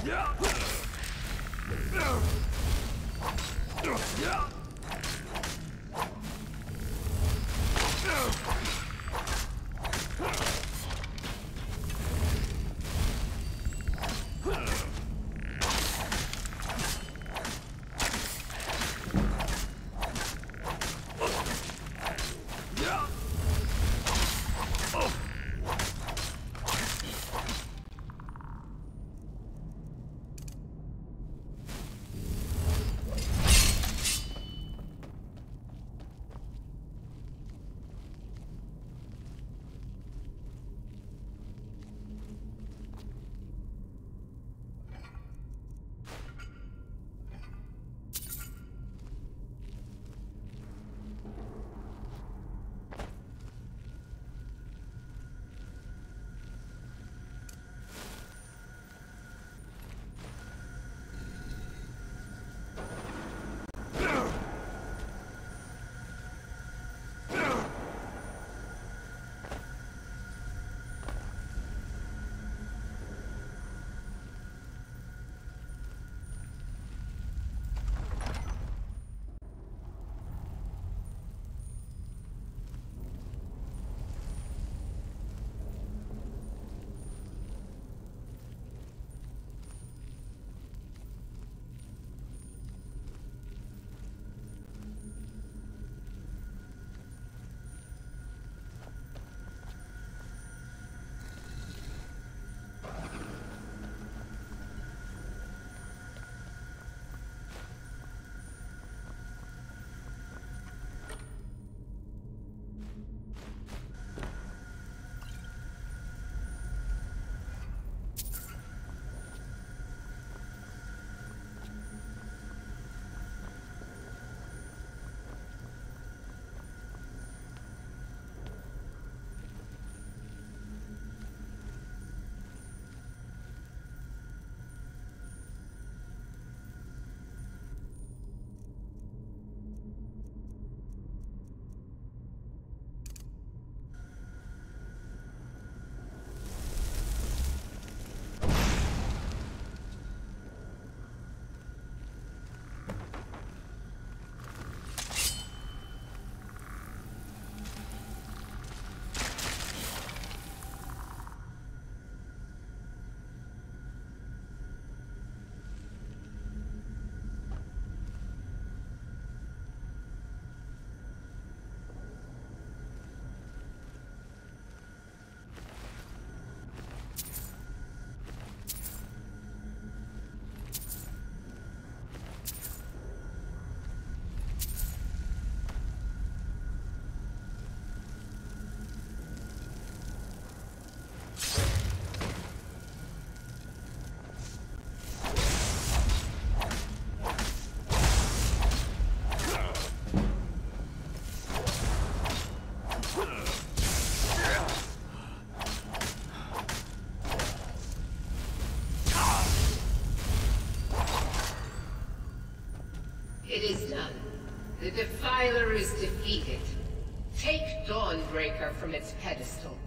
It is done. The Defiler is defeated. Take Dawnbreaker from its pedestal.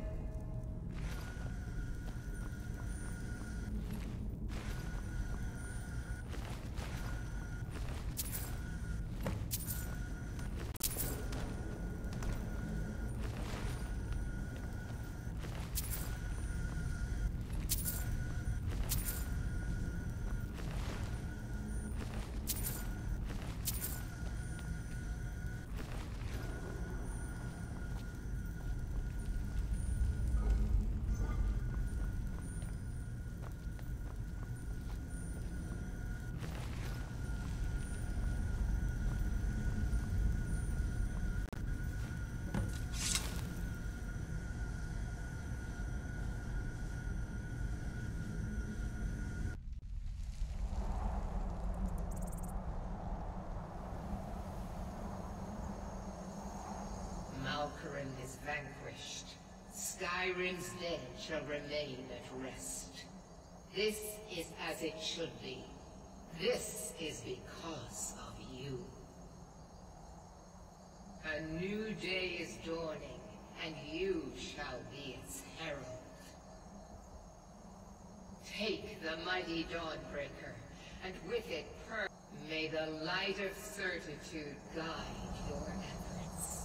Malkoran is vanquished. Skyrim's dead shall remain at rest. This is as it should be. This is because of you. A new day is dawning, and you shall be its herald. Take the mighty Dawnbreaker, and with it may the light of certitude guide your efforts.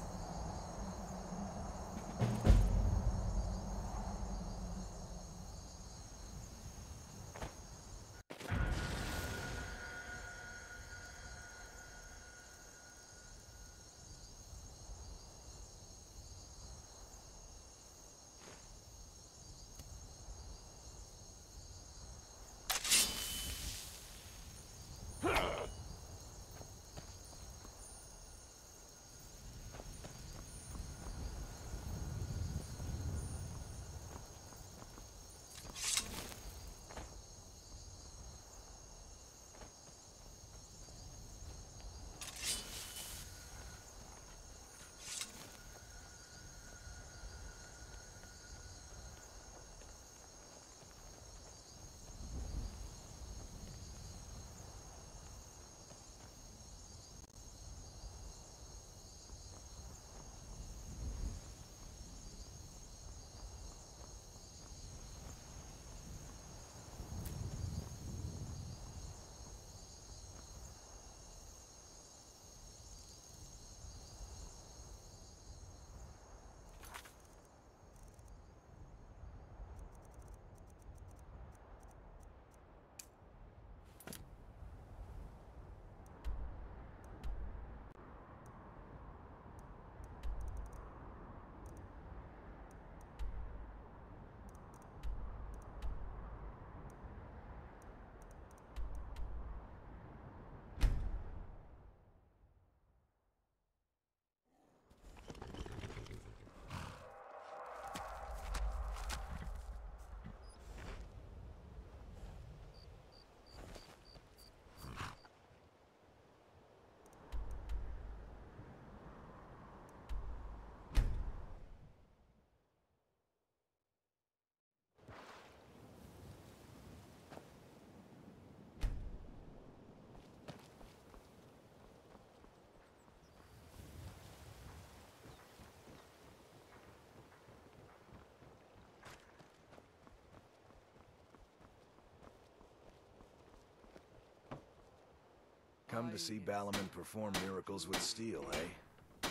Come to see Balaman perform miracles with steel, eh?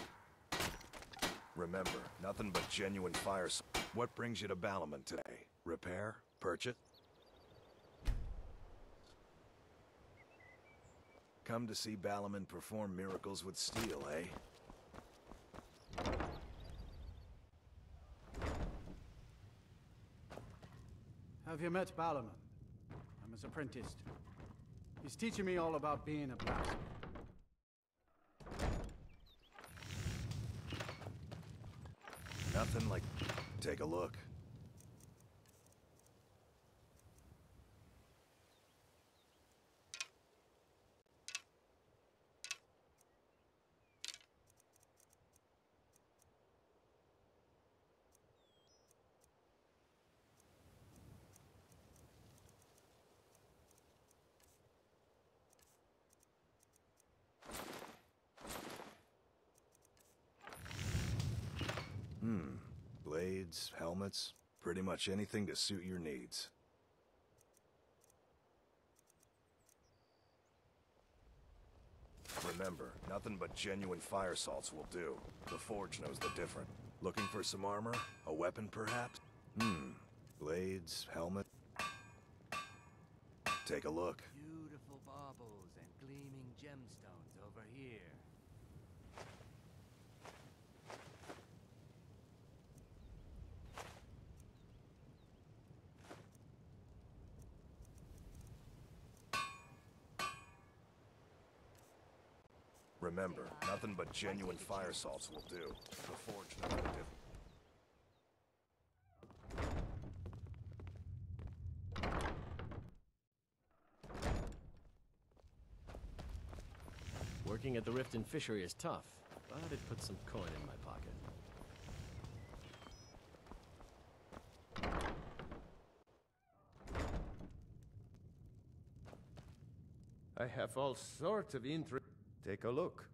Remember, nothing but genuine fire. What brings you to Balaman today? Repair? Purchase? Come to see Balaman perform miracles with steel, eh? Have you met Balaman? I'm his apprentice. He's teaching me all about being a blacksmith. Nothing like... Take a look. Blades, helmets, pretty much anything to suit your needs. Remember, nothing but genuine fire salts will do. The Forge knows the difference. Looking for some armor? A weapon, perhaps? Blades, helmet. Take a look. Beautiful baubles and gleaming gemstones over here. Remember, nothing but genuine fire salts will do. The Forge knows the difference. Working at the Rift and Fishery is tough, but it puts some coin in my pocket. I have all sorts of interest. Take a look.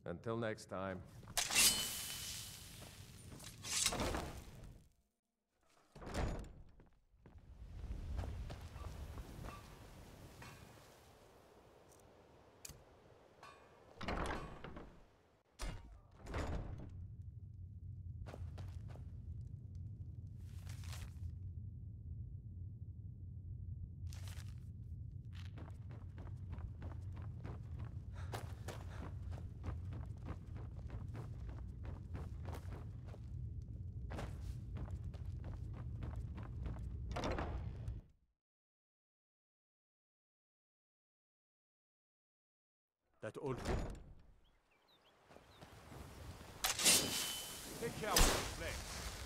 Until next time. That old... Take care of the flame.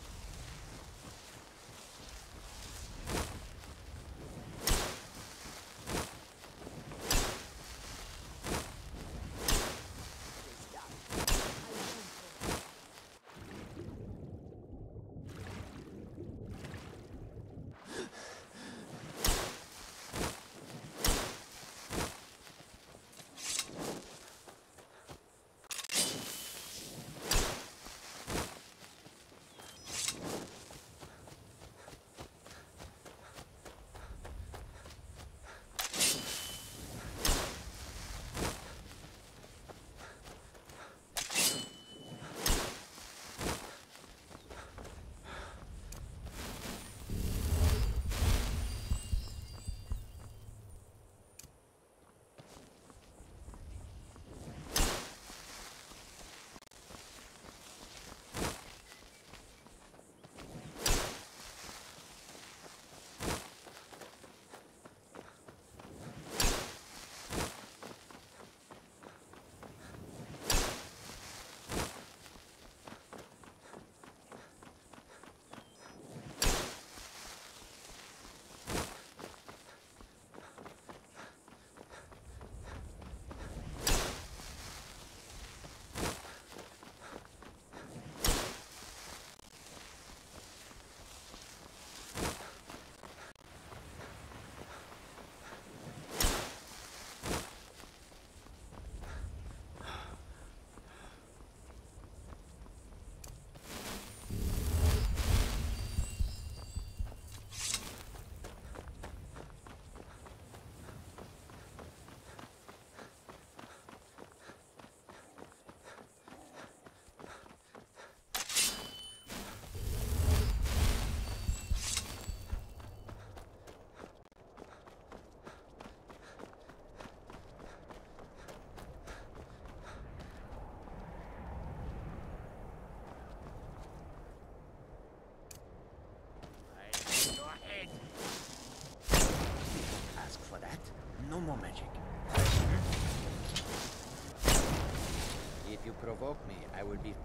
No more magic. If you provoke me, I will be...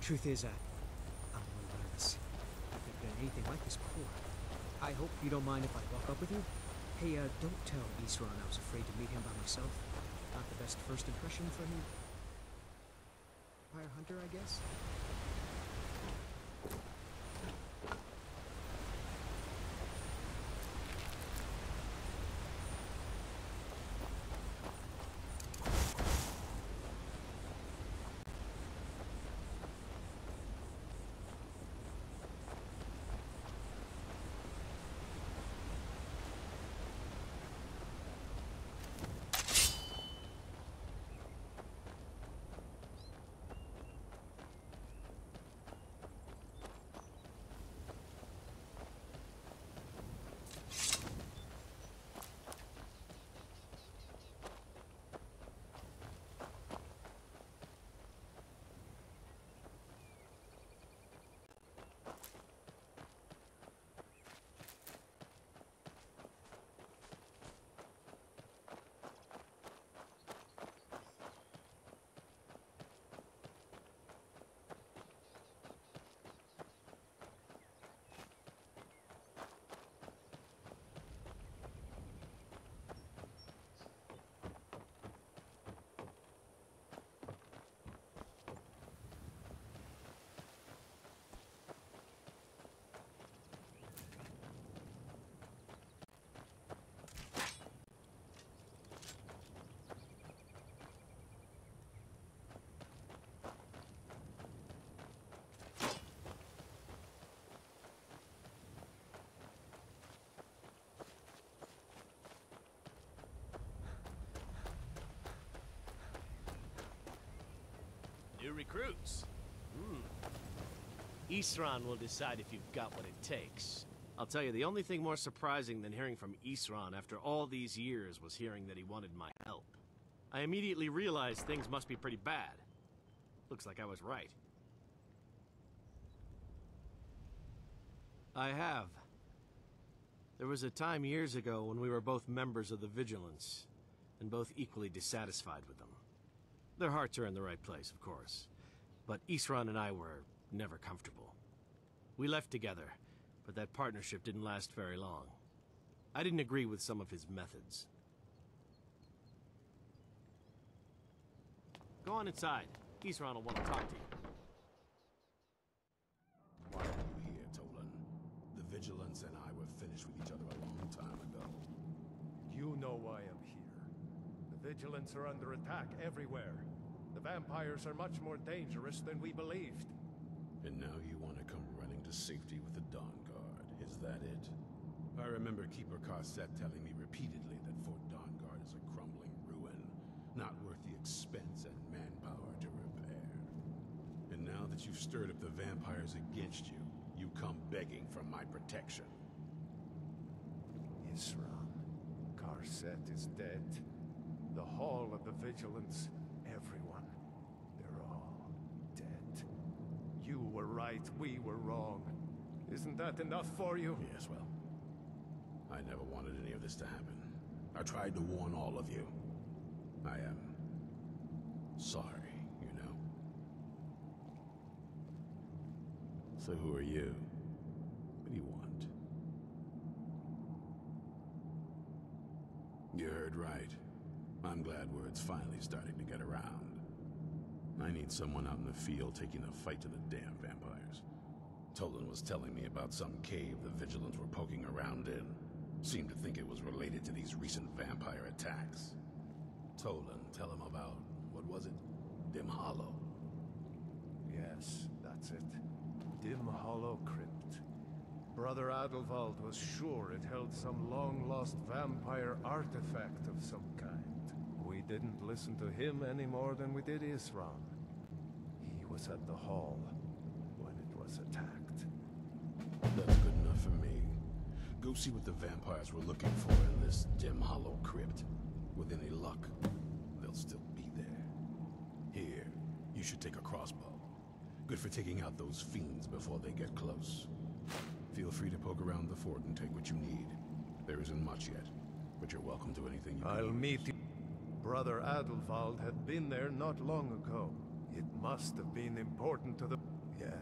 Truth is, I'm a little nervous. I've never done anything like this before. I hope you don't mind if I walk up with you. Hey, don't tell Isran I was afraid to meet him by myself. Not the best first impression for him. Fire hunter, I guess? New recruits. Isran will decide if you've got what it takes. I'll tell you, the only thing more surprising than hearing from Isran after all these years was hearing that he wanted my help. I immediately realized things must be pretty bad. Looks like I was right. I have. There was a time years ago when we were both members of the Vigilance, and both equally dissatisfied with them. Their hearts are in the right place, of course, but Isran and I were never comfortable. We left together, but that partnership didn't last very long. I didn't agree with some of his methods. Go on inside. Isran will want to talk to you. Why are you here, Tolan? The Vigilance and I were finished with each other a long time ago. You know why I'm here. The Vigilants are under attack everywhere. The vampires are much more dangerous than we believed. And now you want to come running to safety with the Dawn Guard, is that it? I remember Keeper Carset telling me repeatedly that Fort Dawn Guard is a crumbling ruin, not worth the expense and manpower to repair. And now that you've stirred up the vampires against you, you come begging for my protection. Isran, Carset is dead. The Hall of the Vigilance, everyone, they're all dead. You were right, we were wrong. Isn't that enough for you? Yes, well, I never wanted any of this to happen. I tried to warn all of you. I am sorry, you know. So who are you? What do you want? You heard right. I'm glad word's finally starting to get around. I need someone out in the field taking the fight to the damn vampires. Tolan was telling me about some cave the Vigilants were poking around in. Seemed to think it was related to these recent vampire attacks. Tolan, tell him about, what was it? Dim Hollow. Yes, that's it. Dim Hollow Crypt. Brother Adelwald was sure it held some long-lost vampire artifact of some kind. We didn't listen to him any more than we did Isran. He was at the hall when it was attacked. That's good enough for me. Go see what the vampires were looking for in this Dim Hollow Crypt. With any luck, they'll still be there. Here, you should take a crossbow. Good for taking out those fiends before they get close. Feel free to poke around the fort and take what you need. There isn't much yet, but you're welcome to anything you I'll can meet you. Brother Adelwald had been there not long ago. It must have been important to the...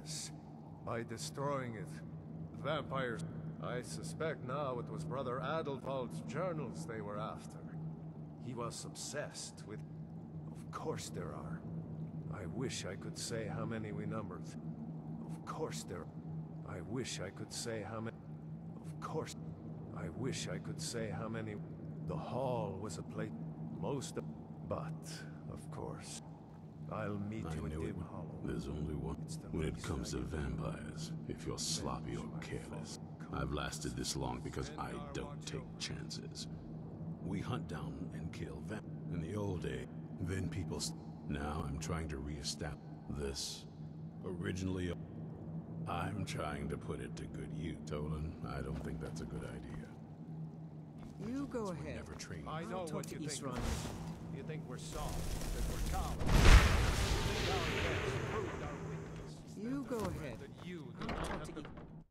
Yes. By destroying it, the vampires... I suspect now it was Brother Adalvald's journals they were after. He was obsessed with... Of course there are. I wish I could say how many we numbered. Of course there... I wish I could say how many... Of course... I wish I could say how many... The hall was a place... Most of... But, of course, I'll meet you in Dim Hollow. There's only one. When it comes to vampires, if you're sloppy or careless. I've lasted this long because I don't take chances. We hunt down and kill in the old days. Then people... Now I'm trying to re-establish this. Originally, I'm trying to put it to good use. Tolan, I don't think that's a good idea. You go ahead. Never trained. I know talk what to you think. Isran. You think we're soft, that we're cowards. Proved our weakness. You go ahead. That you I'll do not talk have to the...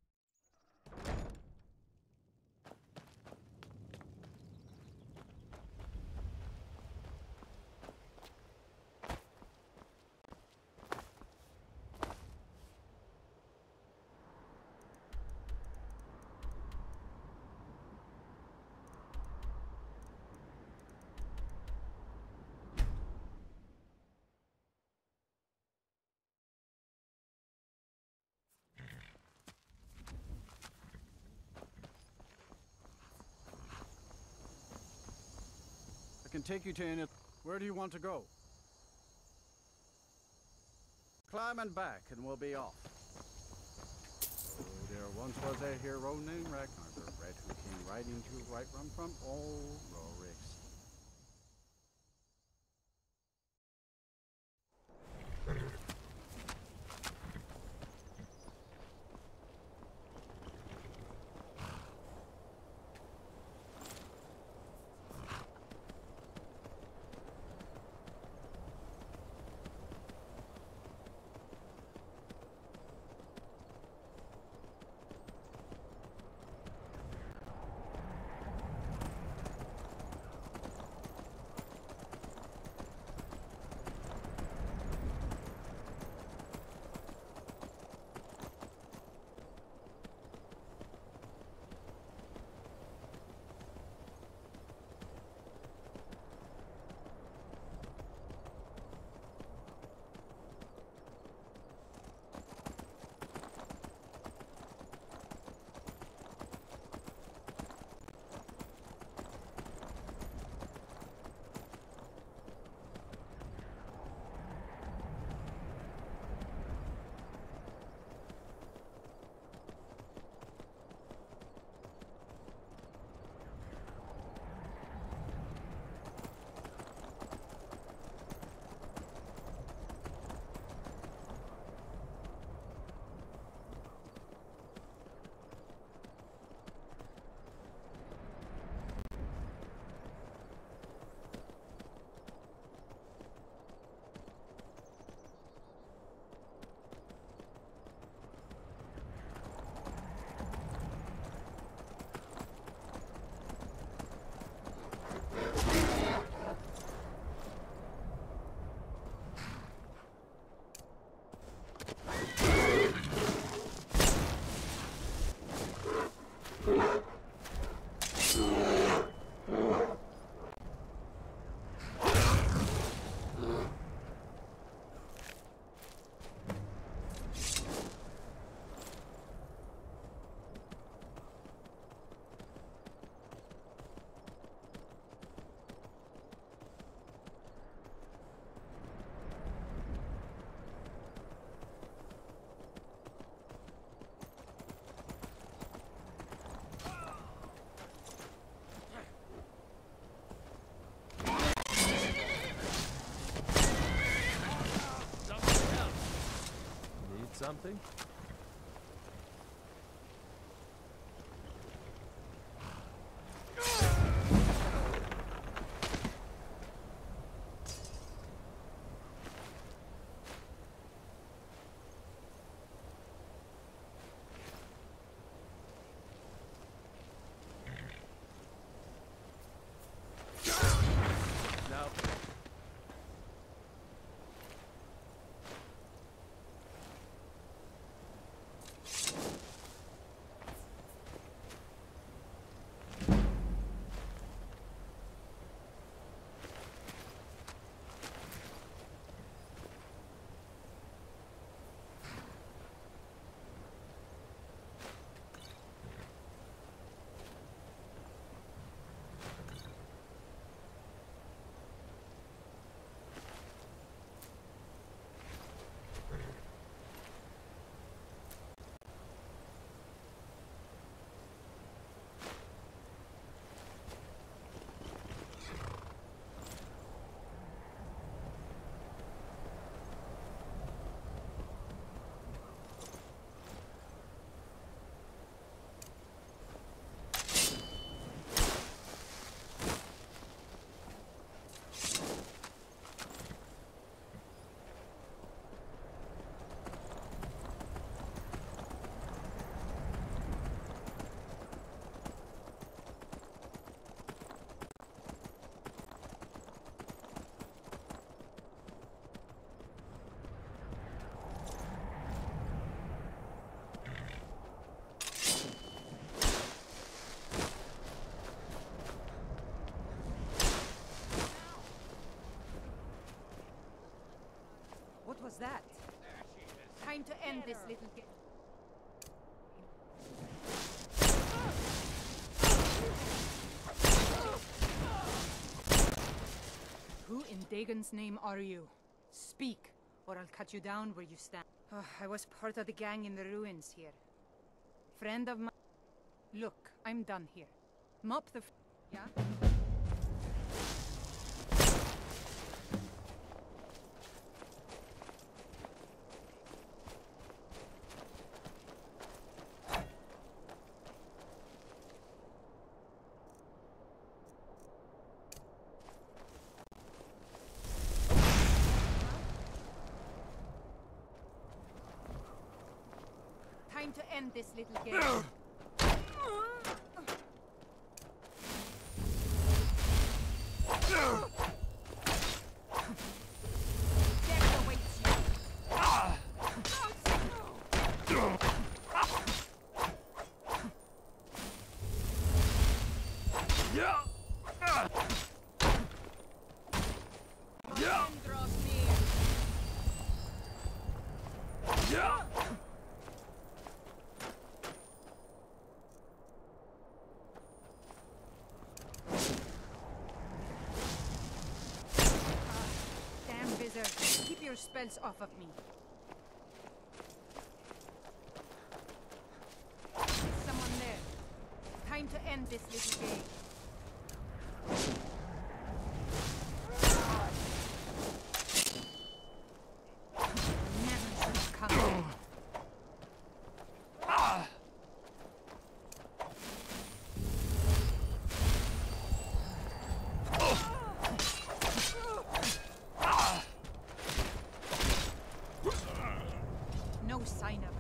I can take you to any... Where do you want to go? Climb and back, and we'll be off. Oh, there once was a hero named Ragnar the Red who came riding to Whiterun from old Rorik's. Something? that? Time to end this little game. Who in Dagon's name are you? Speak, or I'll cut you down where you stand. Oh, I was part of the gang in the ruins here. Friend of mine. Look, I'm done here. Mop the... Yeah? Time to end this little game. Death awaits you. My end draws near. Keep your spells off of me. There's someone there. Time to end this little game. Never should have come here. No sign of him.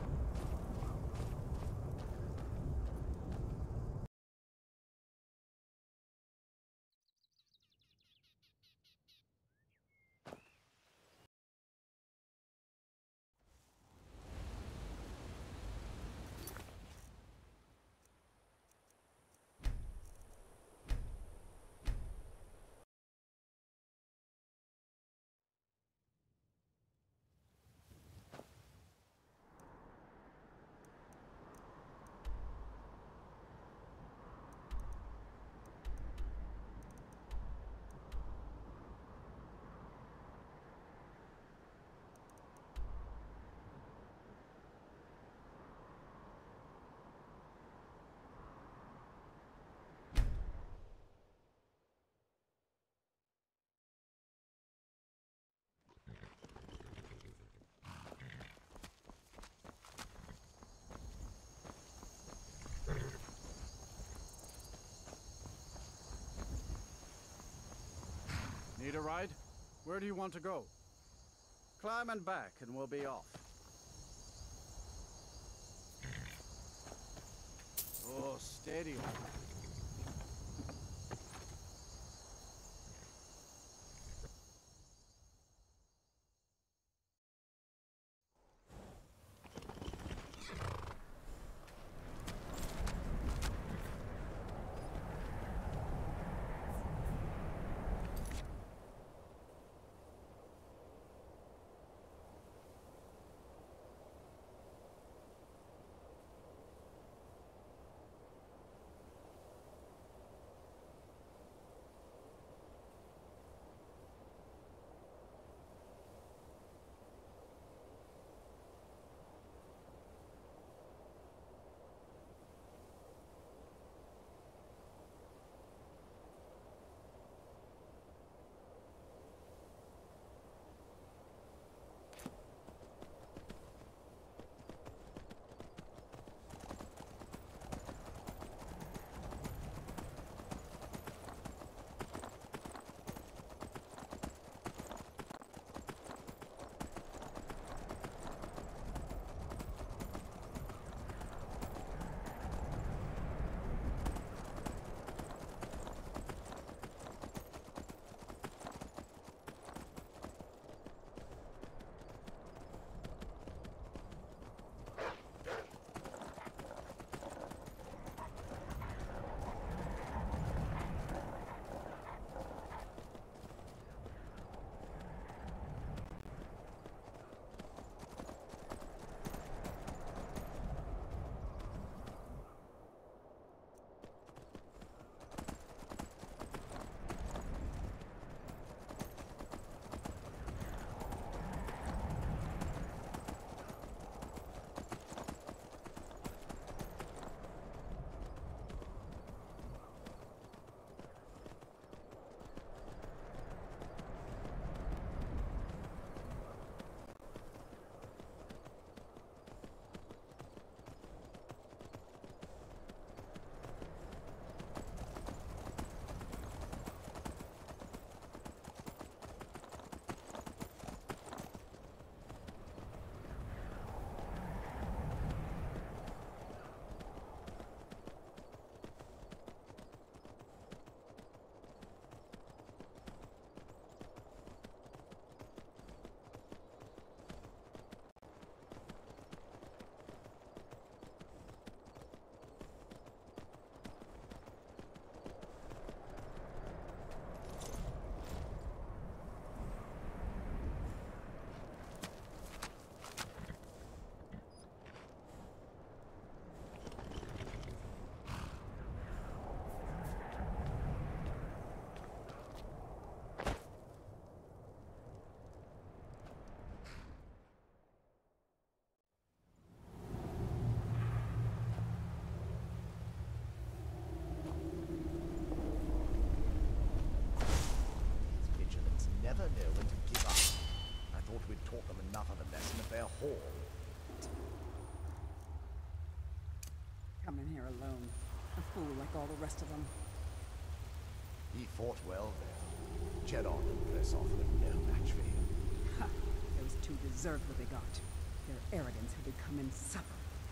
Need a ride? Where do you want to go? Climb and back and we'll be off. Oh, steady. never know when to give up. I thought we'd taught them enough of a lesson at their hall. Come in here alone. A fool like all the rest of them. He fought well there. Jedon and Pressoff were no match for him. Ha! Those two deserved what they got. Their arrogance had become insufferable.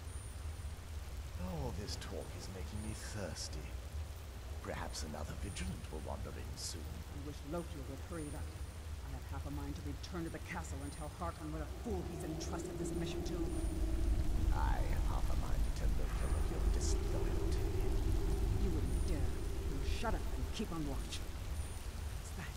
All this talk is making me thirsty. Perhaps another vigilant will wander in soon. I wish Loki would hurry it up. I have half a mind to return to the castle and tell Hartman what a fool he's entrusted this mission to. I have half a mind to tell Loki of your disloyalty. You wouldn't dare. You shut up and keep on watch. What's that?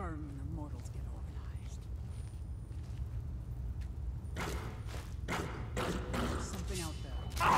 confirm when the mortals get organized. There's something out there.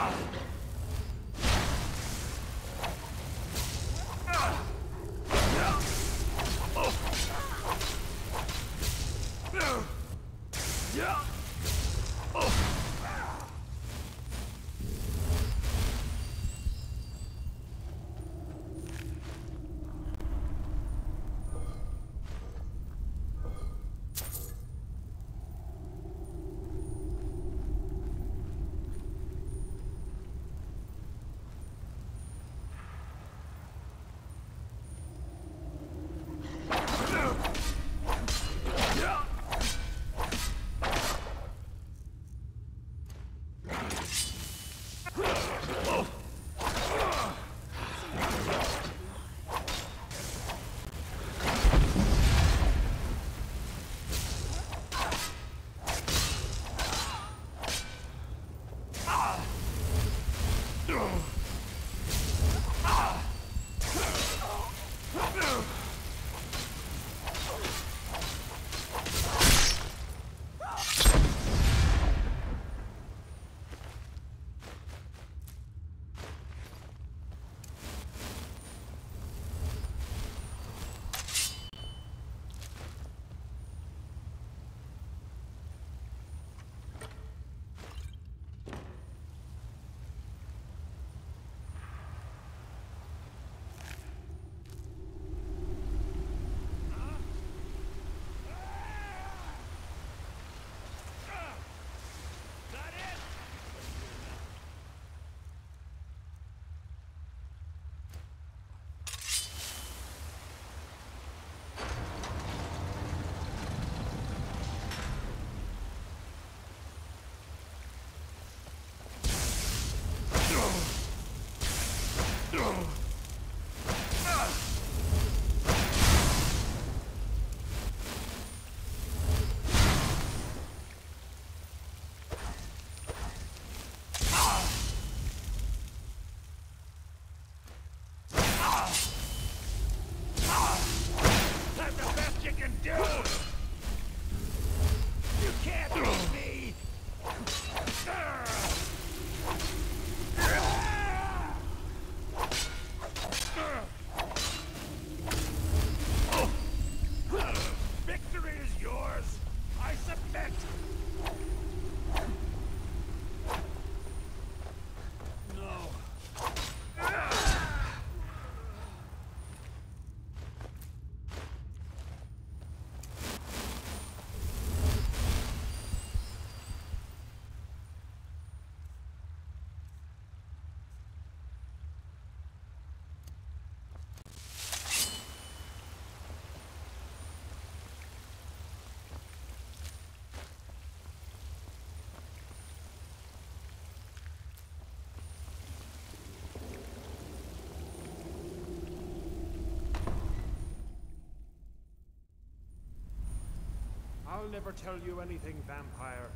I'll never tell you anything, vampire.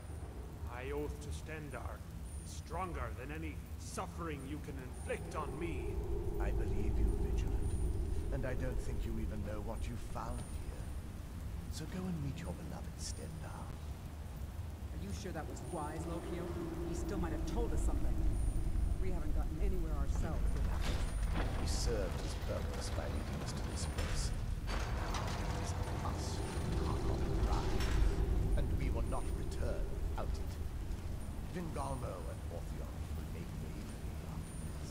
I oath to Stendar, stronger than any suffering you can inflict on me. I believe you, Vigilant. And I don't think you even know what you found here. So go and meet your beloved Stendar. Are you sure that was wise, Lokio? He still might have told us something. We haven't gotten anywhere ourselves with that. He served his purpose by leading us to this place. It is us who are on the ride, and we will not return without it. Vingalmo and Orpheon will make way for me after this.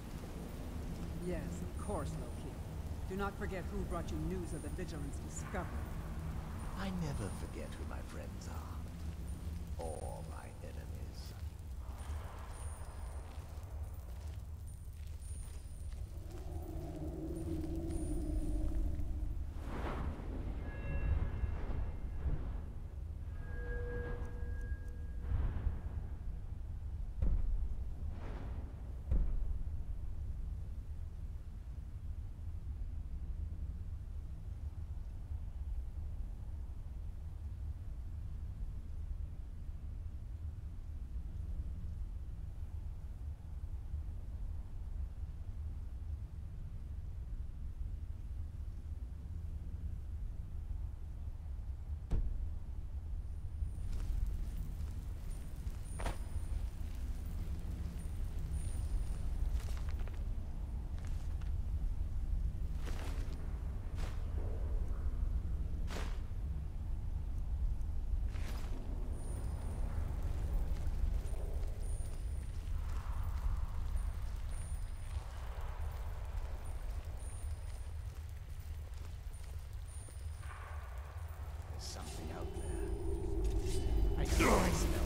Yes, of course, Lokio. Do not forget who brought you news of the Vigilance discovery. I never forget who my friends are. Or my enemies. out there. I know I smell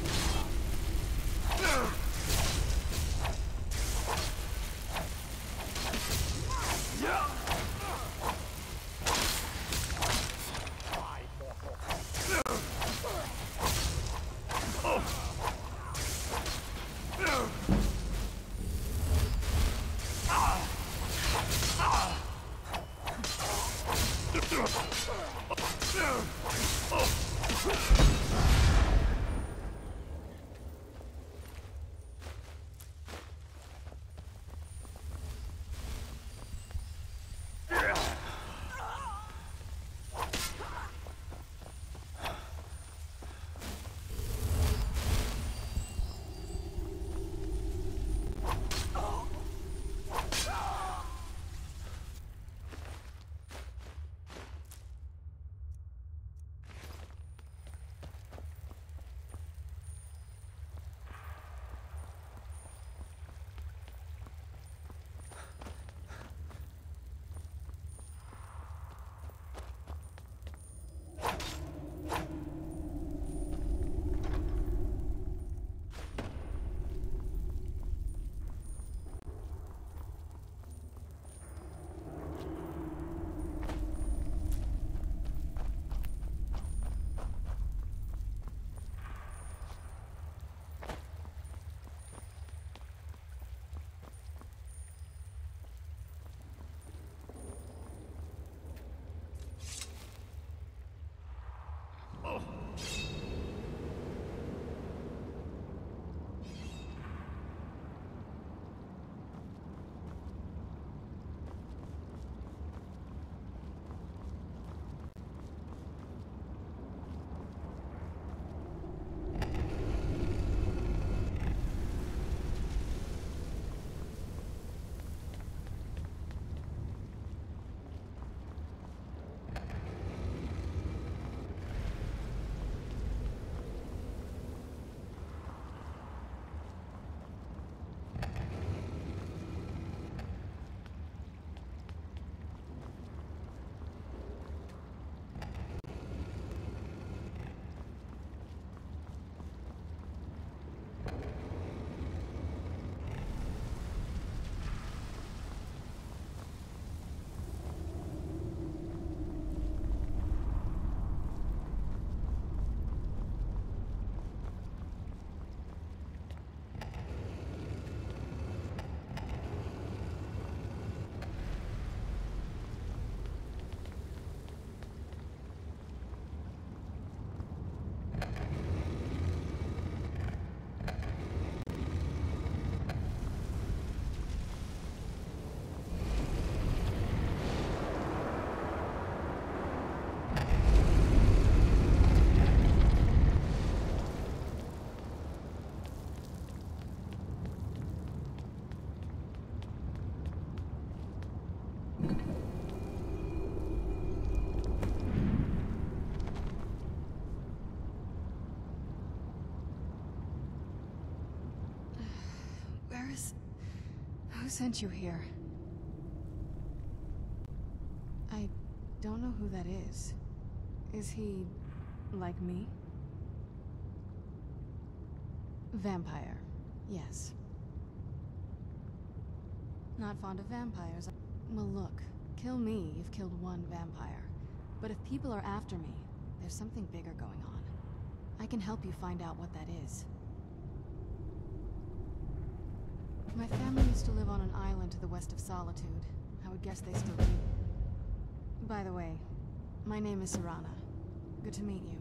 Who sent you here? I don't know who that is. Is he like me? Vampire, yes. Not fond of vampires. Well, look, kill me, you've killed one vampire. But if people are after me, there's something bigger going on. I can help you find out what that is. My family used to live on an island to the west of Solitude. I would guess they still do. By the way, my name is Serana. Good to meet you.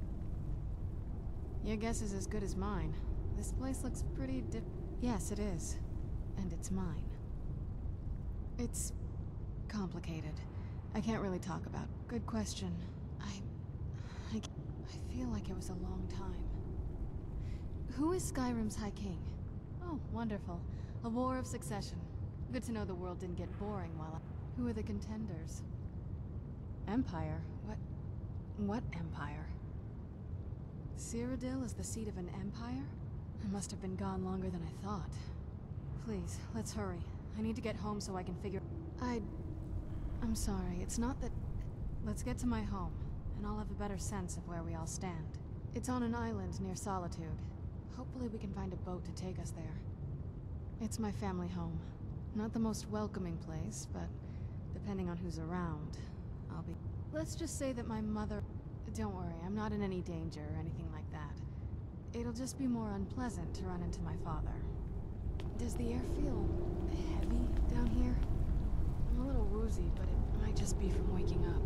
Your guess is as good as mine. This place looks pretty Yes, it is. And it's mine. It's complicated. I can't really talk about. Good question. I feel like it was a long time. Who is Skyrim's High King? Oh, wonderful. A war of succession. Good to know the world didn't get boring while I... Who are the contenders? Empire? What empire? Cyrodiil is the seat of an empire? I must have been gone longer than I thought. Please, let's hurry. I need to get home so I can figure... I'm sorry, it's not that... Let's get to my home. and I'll have a better sense of where we all stand. It's on an island near Solitude. Hopefully we can find a boat to take us there. It's my family home. Not the most welcoming place, but depending on who's around, I'll be... Let's just say that my mother... Don't worry, I'm not in any danger or anything like that. It'll just be more unpleasant to run into my father. Does the air feel heavy down here? I'm a little woozy, but it might just be from waking up.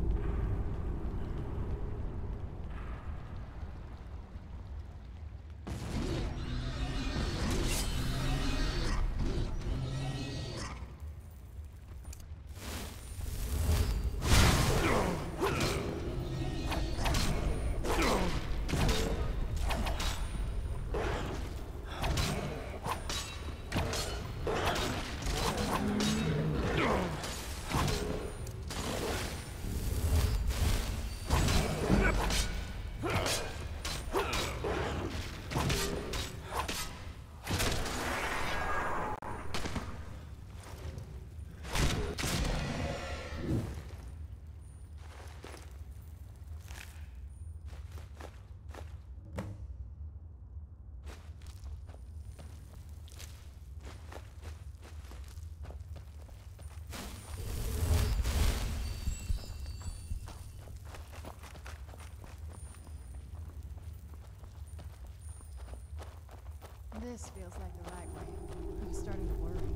This feels like the right way. I'm starting to worry.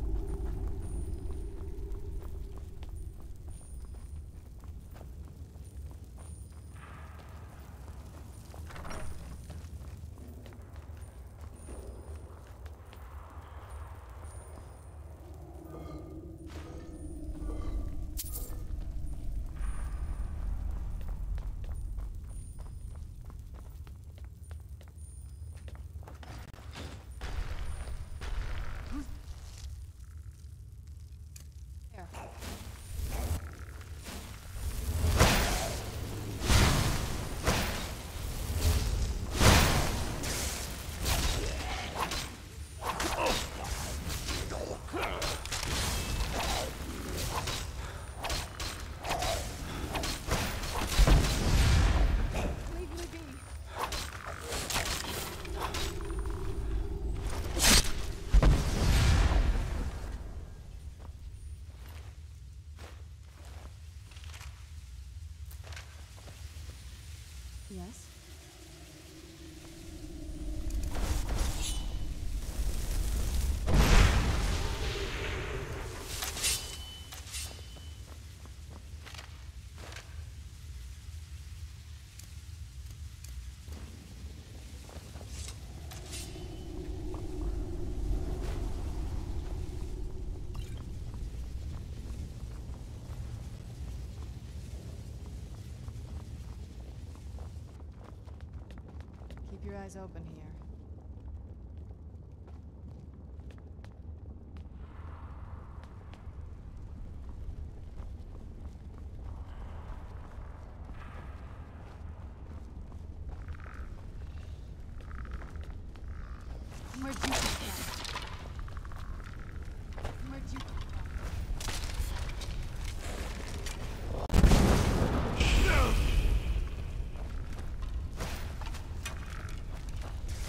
Yes? Keep your eyes open here. Where'd you come from? Where'd you come from?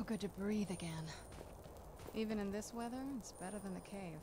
good to breathe again. Even in this weather, it's better than the cave.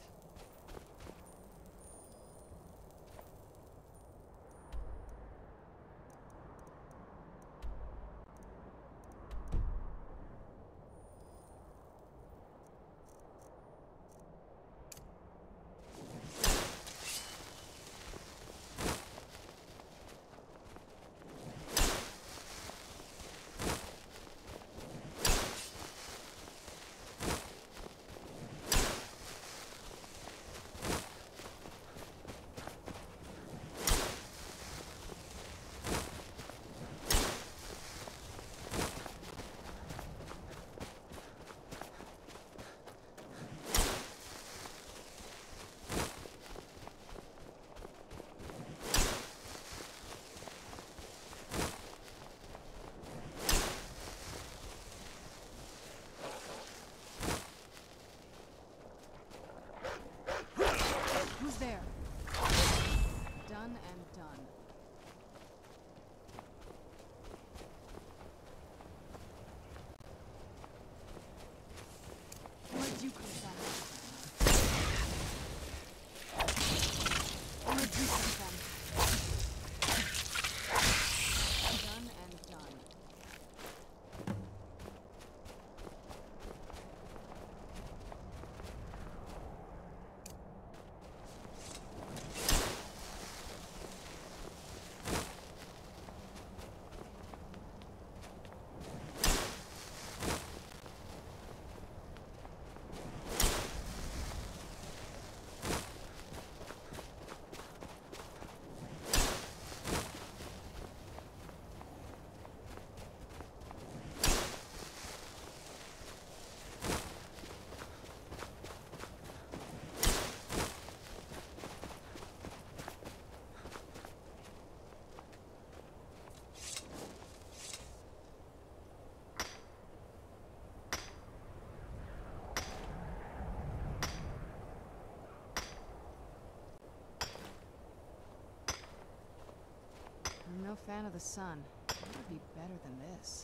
Who's there? Done and done. Where'd you come from? Where'd you come from? Done and done. I'm no fan of the sun. What would be better than this?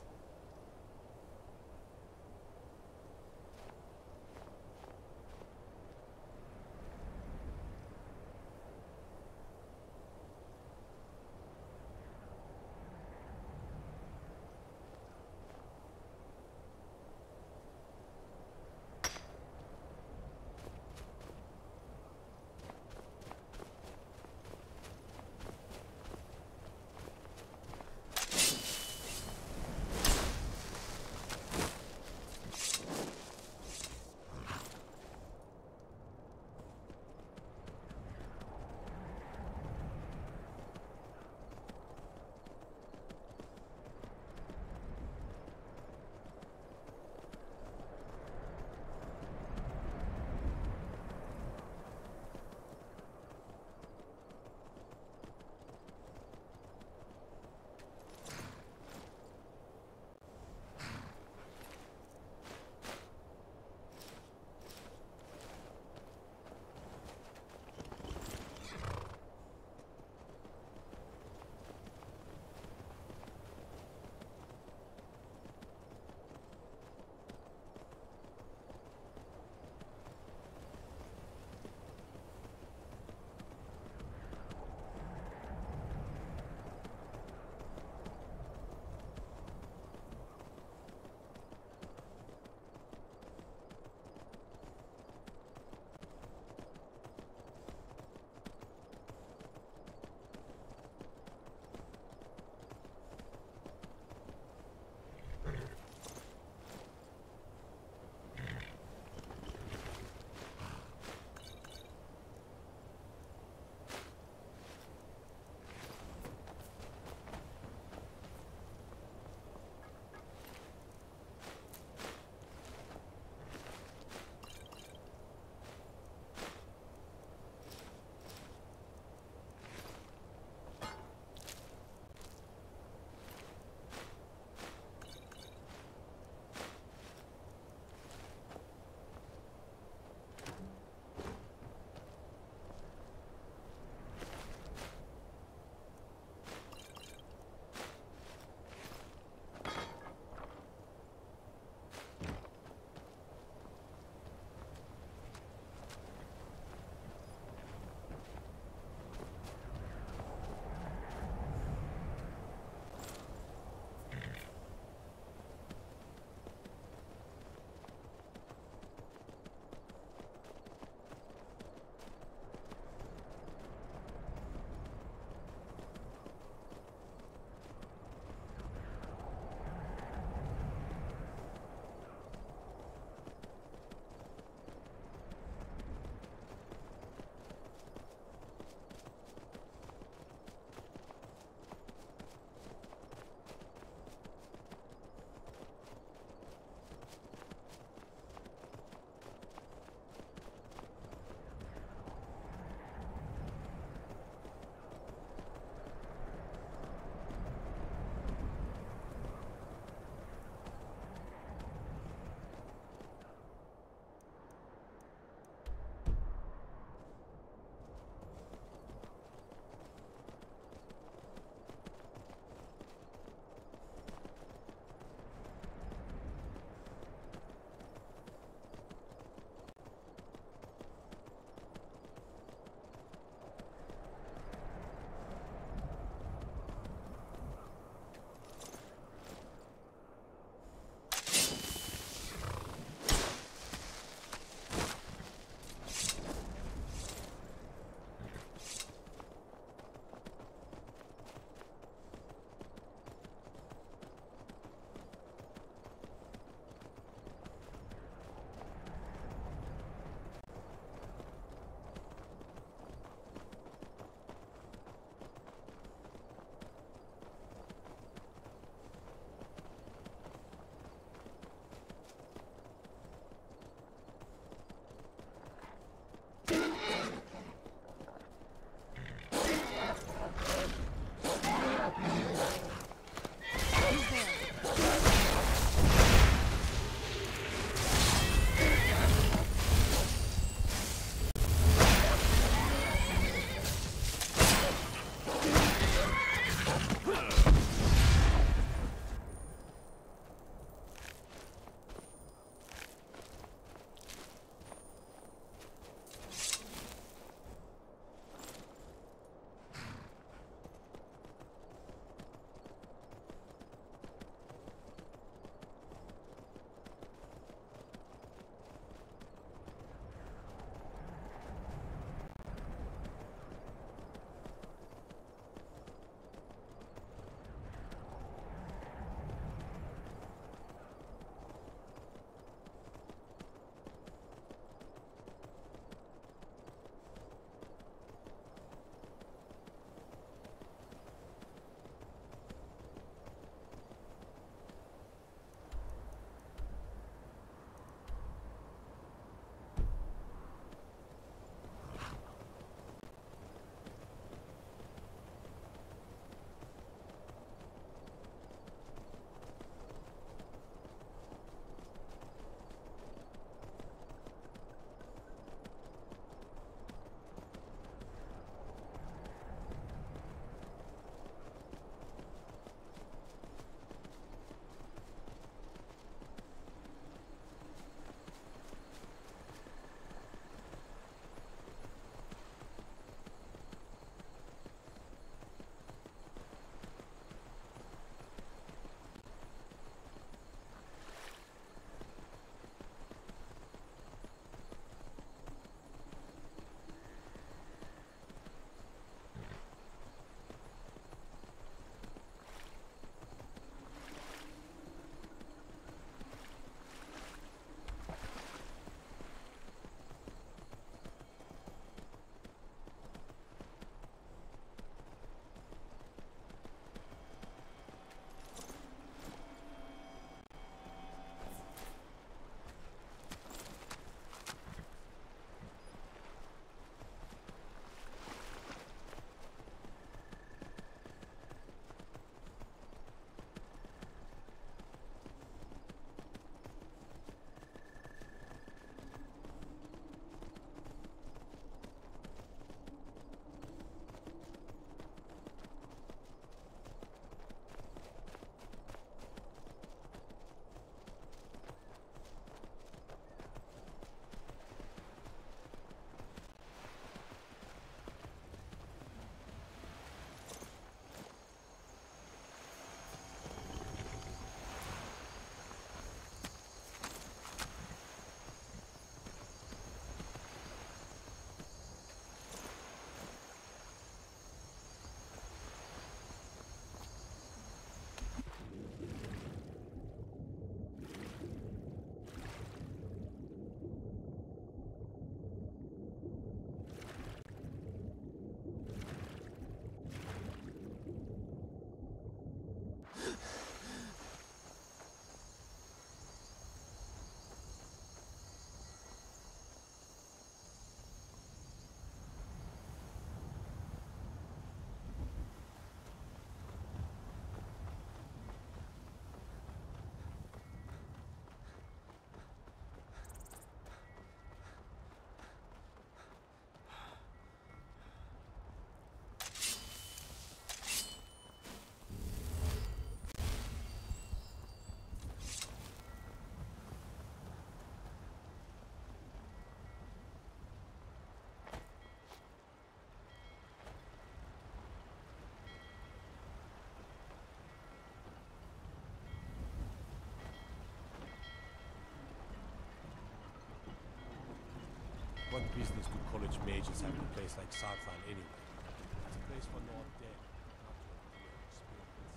What business do college mages have in a place like Southland anyway? It's a place for no dead, not your real experience.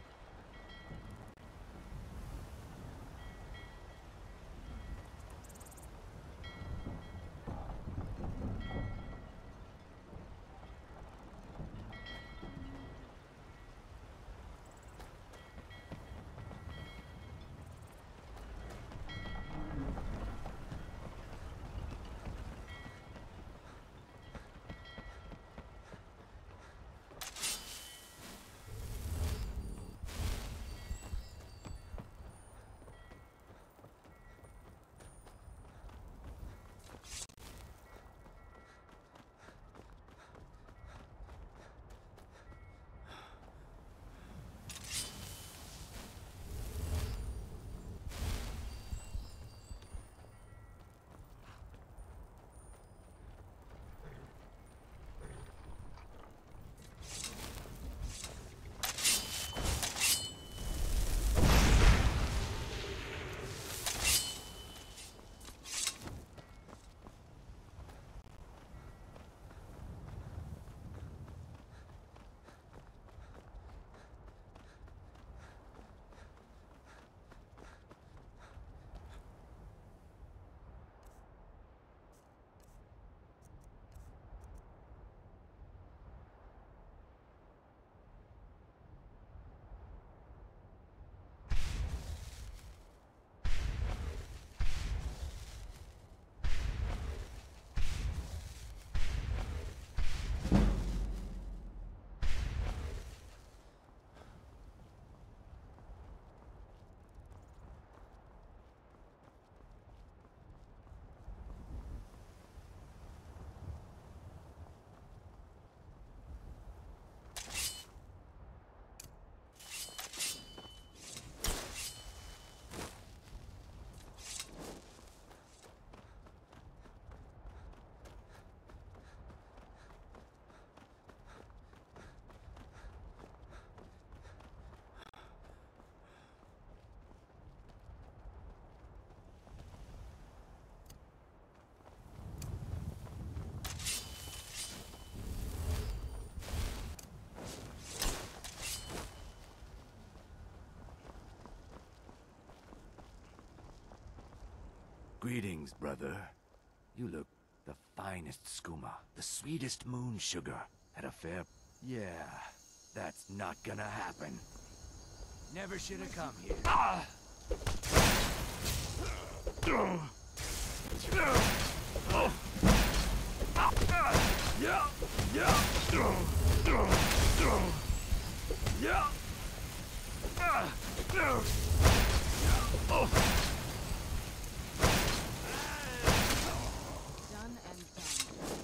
Greetings, brother. You look the finest skooma, the sweetest moon sugar, at a fair... Yeah, that's not gonna happen. Never should have come here. Ah! Done and done.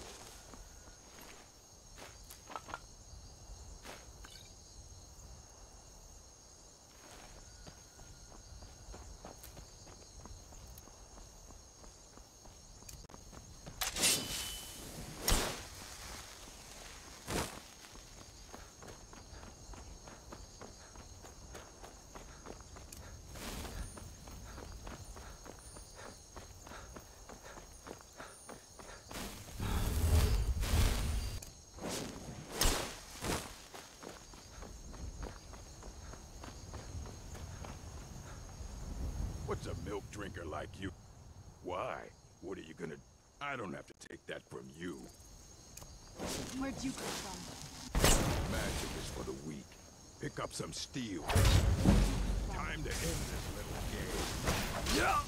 What's a milk drinker like you? Why? What are you gonna... I don't have to take that from you. Where'd you come from? Magic is for the weak. Pick up some steel. Time to end this little game. Yeah!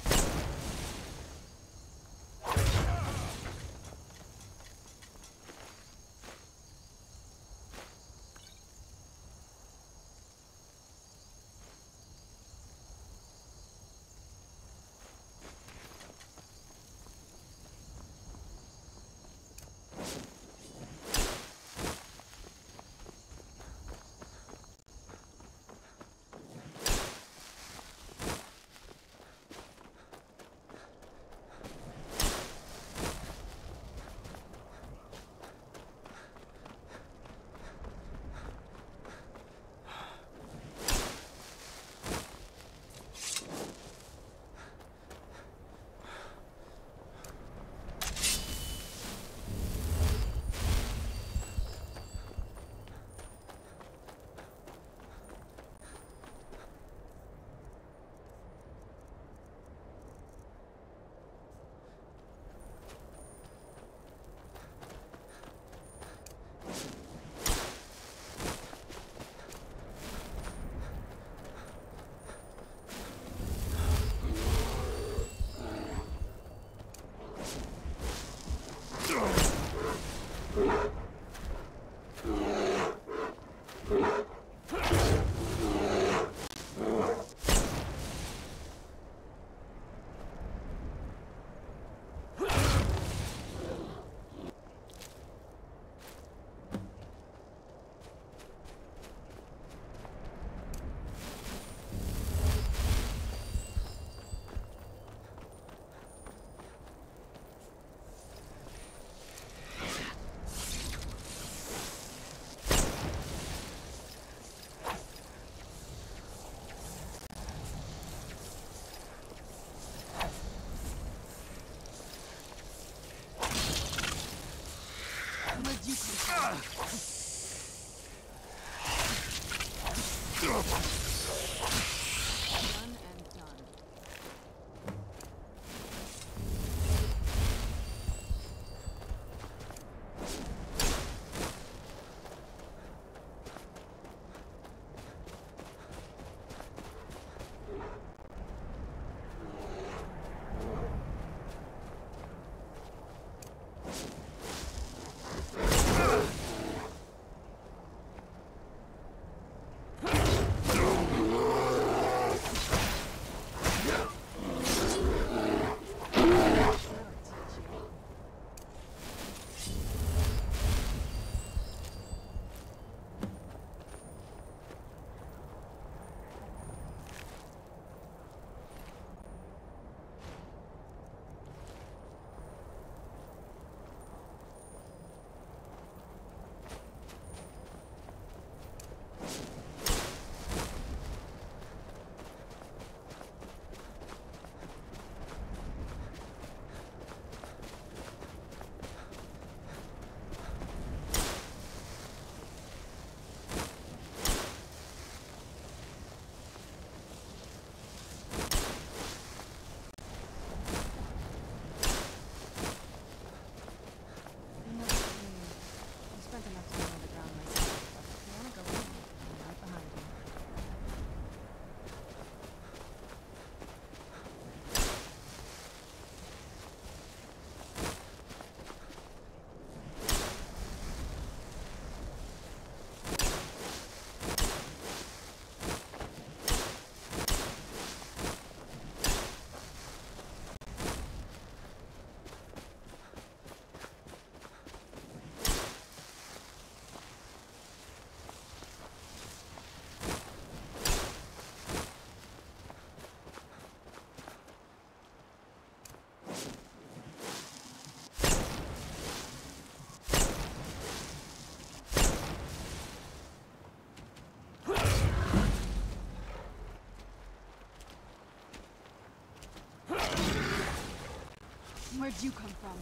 Where'd you come from?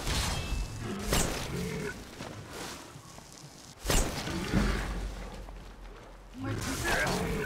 Where'd you come from?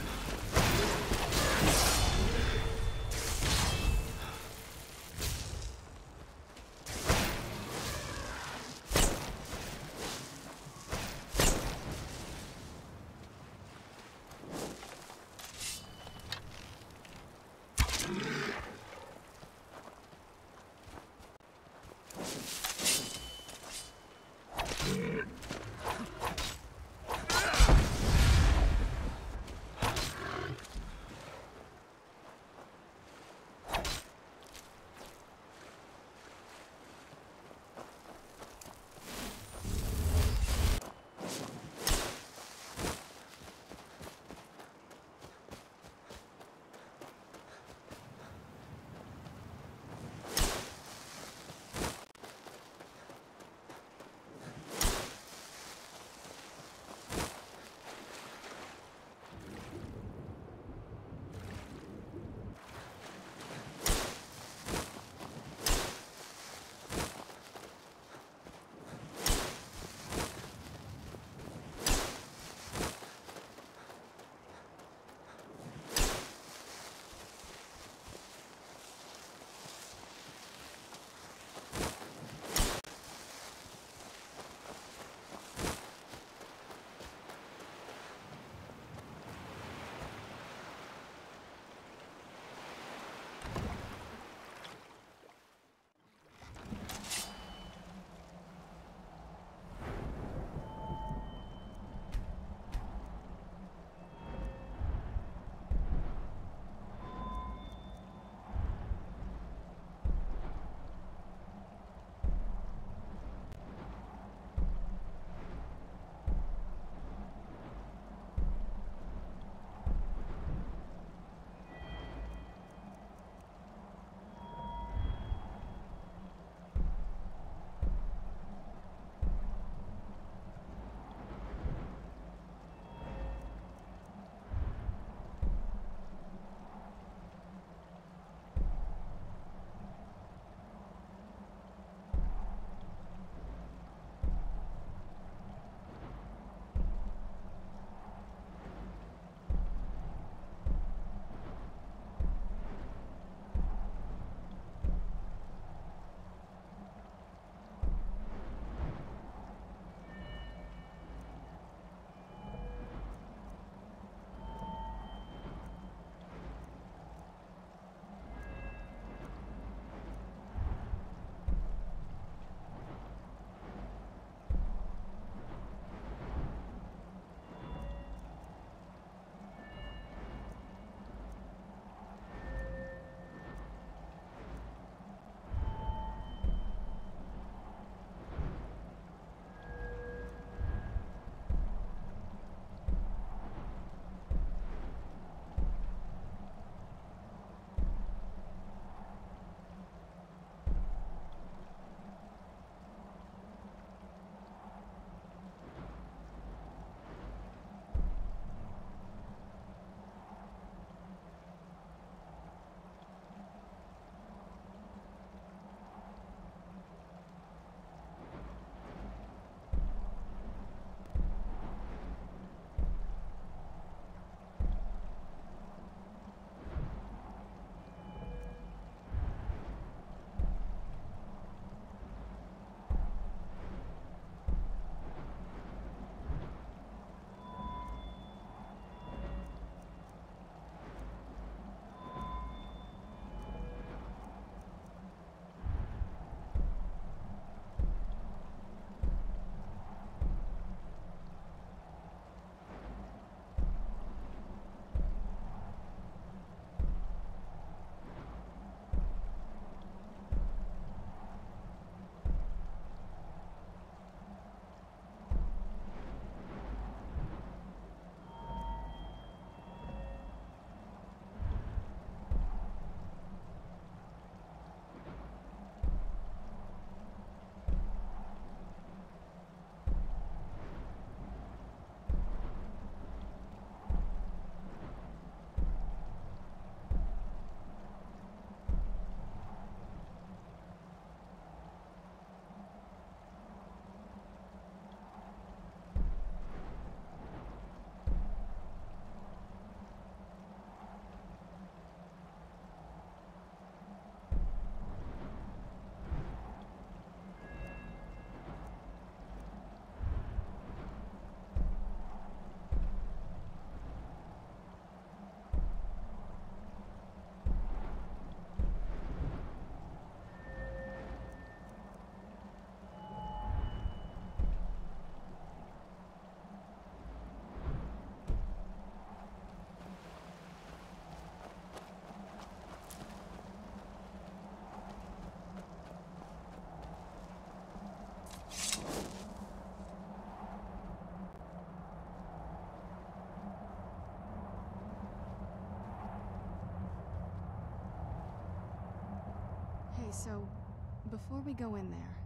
Okay, so before we go in there,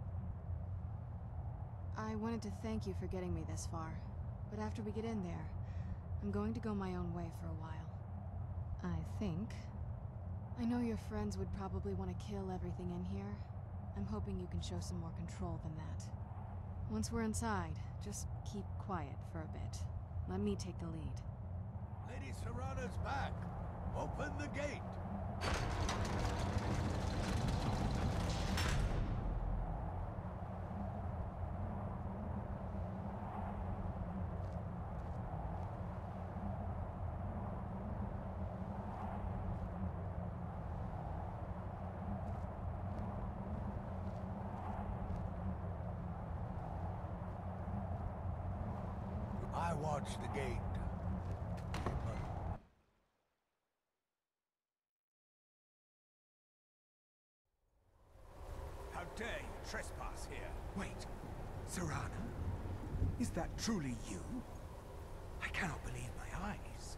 I wanted to thank you for getting me this far. But after we get in there, I'm going to go my own way for a while. I think. I know your friends would probably want to kill everything in here. I'm hoping you can show some more control than that. Once we're inside, just keep quiet for a bit. Let me take the lead. Lady Serrana's back. Open the gate. I watch the gate. How dare you trespass here? Wait, Serrana? Is that truly you? I cannot believe my eyes.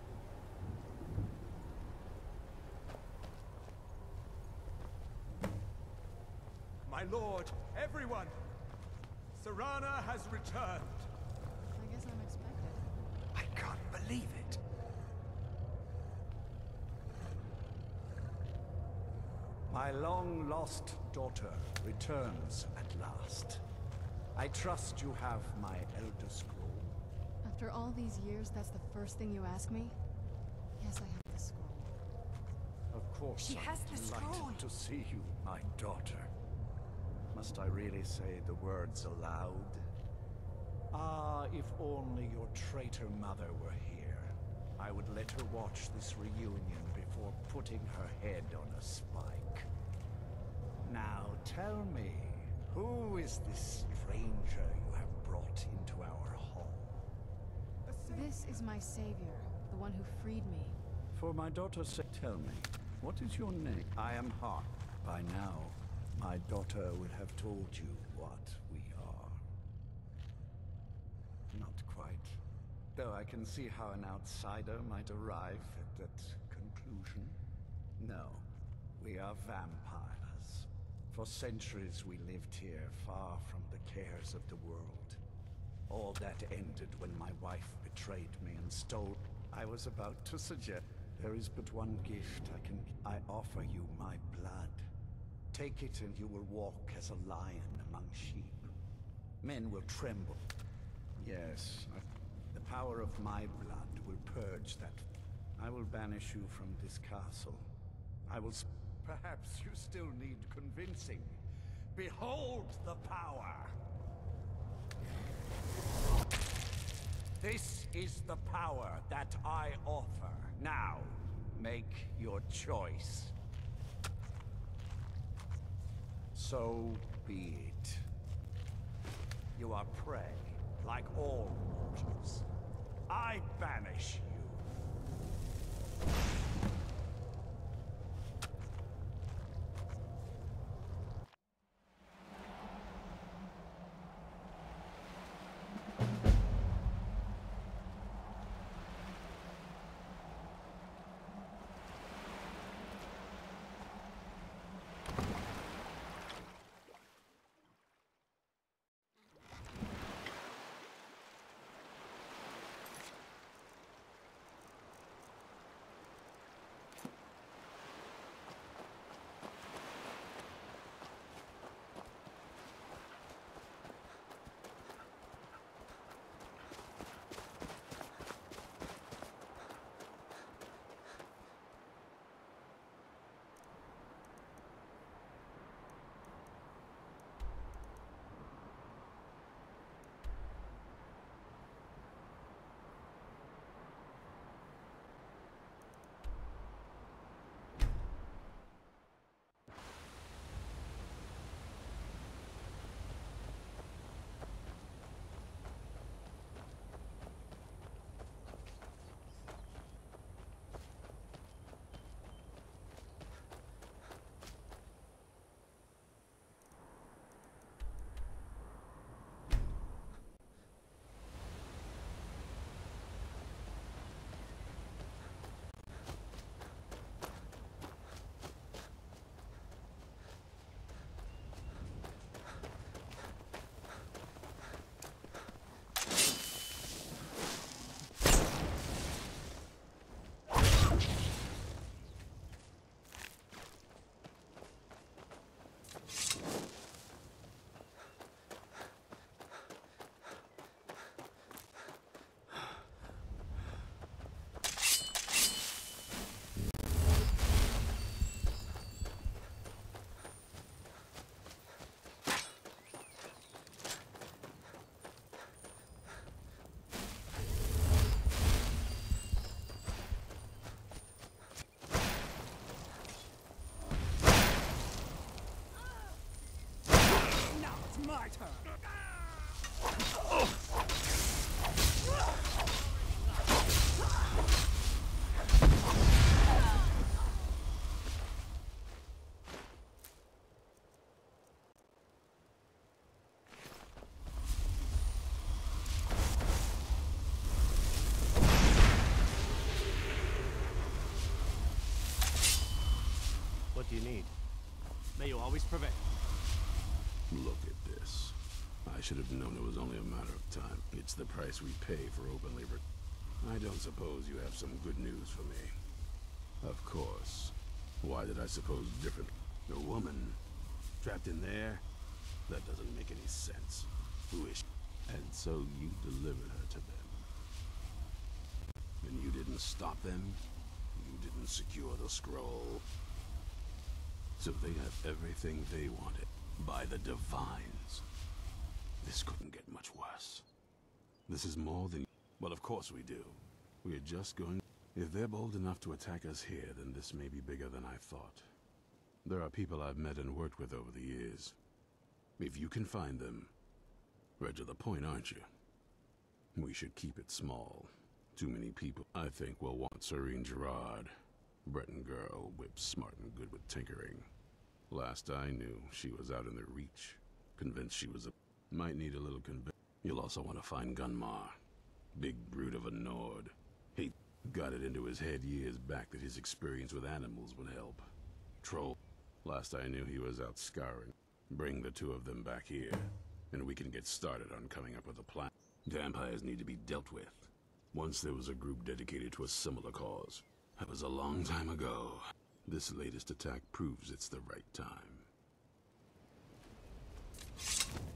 My lord, everyone! Serrana has returned! I guess unexpected. I can't believe it. My long-lost daughter returns at last. I trust you have my Elder Scroll. After all these years, that's the first thing you ask me? Yes, I have the scroll. Of course, She has the I'm delighted scroll. to see you, my daughter. Must I really say the words aloud? Ah, if only your traitor mother were here. I would let her watch this reunion before putting her head on a spike. Now tell me, who is this stranger you have brought into our hall? This is my savior, the one who freed me. For my daughter's sake, tell me, what is your name? I am Hart. By now, my daughter would have told you what we are. Not quite. Though I can see how an outsider might arrive at that conclusion. No, we are vampires. For centuries we lived here, far from the cares of the world. All that ended when my wife betrayed me and stole. I was about to suggest there is but one gift I offer you my blood. Take it and you will walk as a lion among sheep. Men will tremble. Yes, the power of my blood will purge that. I will banish you from this castle. I will... Perhaps you still need convincing. Behold the power! This is the power that I offer. Now, make your choice. So be it. You are prey, like all mortals. I banish you. my turn. What do you need? May you always prevail. Look at this. I should have known it was only a matter of time. It's the price we pay for openly. I don't suppose you have some good news for me. Of course. Why did I suppose different? A woman trapped in there? That doesn't make any sense. Who is she? And so you delivered her to them. And you didn't stop them? You didn't secure the scroll? So they have everything they wanted. By the Divines. This couldn't get much worse. This is more than... Well, of course we do. We're just going... If they're bold enough to attack us here, then this may be bigger than I thought. There are people I've met and worked with over the years. If you can find them, right to the point, aren't you? We should keep it small. Too many people, I think, will want Serene Gerard. Breton girl, whip smart and good with tinkering. Last I knew, she was out in the Reach. Convinced she was a... Might need a little convince. You'll also want to find Gunmar. Big brute of a Nord. He got it into his head years back that his experience with animals would help. Troll. Last I knew, he was out scouring. Bring the two of them back here, and we can get started on coming up with a plan. Vampires need to be dealt with. Once there was a group dedicated to a similar cause. That was a long time ago. This latest attack proves it's the right time.